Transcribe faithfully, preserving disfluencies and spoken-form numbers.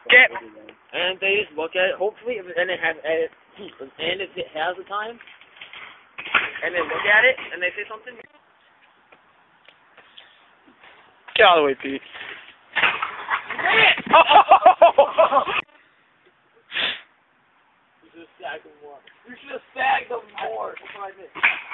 Get. And they just look at it, hopefully, if, and it has, and, it, and if it has the time, and they look at it, and they say something. Get out of the way, Pete. You should have sagged them more. You should have sagged them more. That's what I meant.